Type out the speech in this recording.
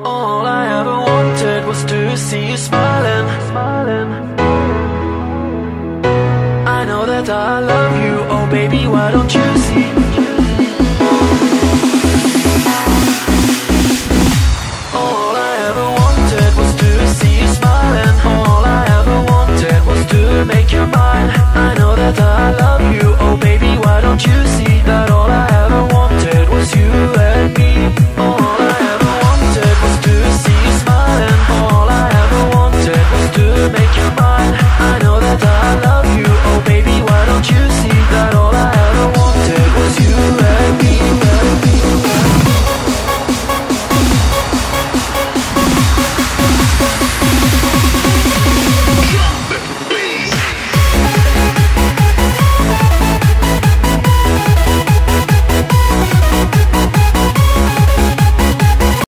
All I ever wanted was to see you smiling. I know that I love you, oh baby, why don't you see?